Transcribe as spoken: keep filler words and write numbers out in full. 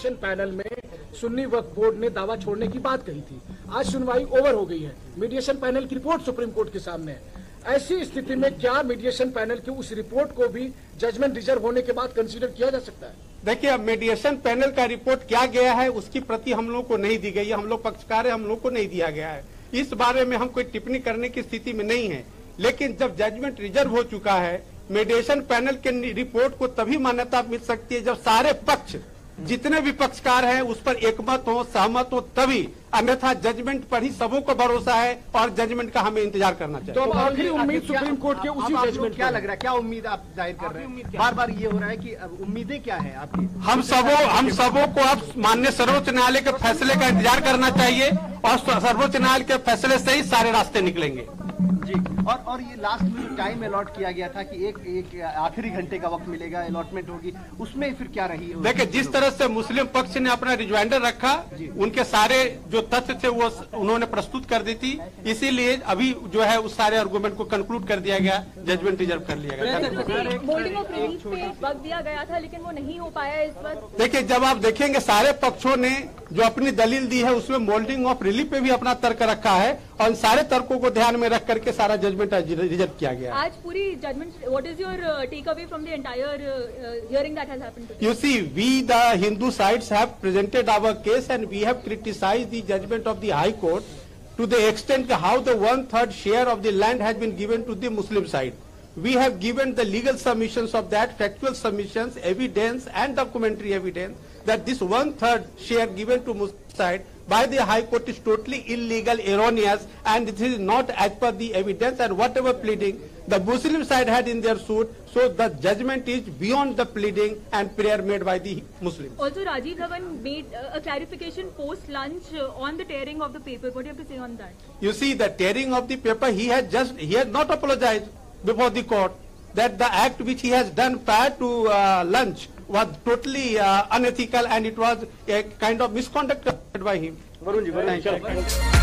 Mediation panel में सुन्नी वक्फ board ने दावा छोड़ने की बात कही थी। आज सुनवाई ओवर हो गई है, मीडिएशन पैनल की रिपोर्ट सुप्रीम कोर्ट के सामने है। ऐसी स्थिति में क्या मीडिएशन पैनल की उस रिपोर्ट को भी जजमेंट रिजर्व होने के बाद कंसीडर किया जा सकता है? देखिए, अब मीडिएशन पैनल का रिपोर्ट क्या गया है उसकी प्रति हम लोग को नहीं दी गई है। हम लोग पक्षकार है, हम लोग को नहीं दिया गया है। इस बारे में हम कोई टिप्पणी करने की स्थिति में नहीं है। लेकिन जब जजमेंट रिजर्व हो चुका है, मीडिएशन पैनल के रिपोर्ट को तभी मान्यता मिल सकती है जब सारे पक्ष, जितने भी पक्षकार हैं, उस पर एकमत हो, सहमत हो, तभी। अन्यथा जजमेंट पर ही सबों को भरोसा है और जजमेंट का हमें इंतजार करना चाहिए। तो आखिरी उम्मीद सुप्रीम कोर्ट के उसी जजमेंट, क्या लग रहा है, क्या उम्मीद आप जाहिर कर रहे हैं? बार बार ये हो रहा है कि उम्मीदें क्या है आपकी? हम सबों हम सबों को अब माननीय सर्वोच्च न्यायालय के फैसले का इंतजार करना चाहिए और सर्वोच्च न्यायालय के फैसले से ही सारे रास्ते निकलेंगे। जी, और और ये लास्ट में जो टाइम अलॉट किया गया था कि एक एक आखिरी घंटे का वक्त मिलेगा, अलॉटमेंट होगी, उसमें फिर क्या रही? देखिए, जिस तरह से मुस्लिम पक्ष ने अपना रिजवाइंडर रखा, उनके सारे जो तथ्य थे वो उन्होंने प्रस्तुत कर दी थी, इसीलिए अभी जो है उस सारे आर्गुमेंट को कंक्लूड कर दिया गया, जजमेंट रिजर्व कर लिया गया। होल्डिंग ऑफ रिलीफ पे वक्त दिया गया था लेकिन वो नहीं हो पाया इस बार। देखिए, जब आप देखेंगे सारे पक्षों ने जो अपनी दलील दी है उसमें मोल्डिंग ऑफ रिलीफ पे भी अपना तर्क रखा है और इन सारे तर्कों को ध्यान में रख करके सारा जजमेंट रिजर्व किया गया। आज पूरी judgment, what is your takeaway from the entire hearing that has happened today? You see, we the Hindu sides have presented our case and we have criticized the judgment of the High Court to the extent how the one-third share of the land has been given to the Muslim side. We have given the legal submissions of that, factual submissions, evidence and documentary evidence that this one-third share given to Muslim side by the High Court is totally illegal, erroneous, and this is not as per the evidence and whatever pleading the Muslim side had in their suit. So the judgment is beyond the pleading and prayer made by the Muslims. Also, Rajiv Dhawan made uh, a clarification post-lunch uh, on the tearing of the paper. What do you have to say on that? You see, the tearing of the paper, he has just, he has not apologized before the court that the act which he has done prior to uh, lunch was totally uh, unethical and it was a kind of misconduct by him. Varun ji, Varun ji.